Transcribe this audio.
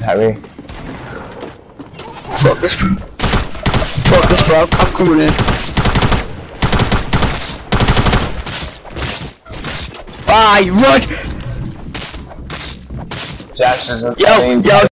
heavy. Focus, bro. I'm coming in. Ah, you run! Jackson's Yo, yo.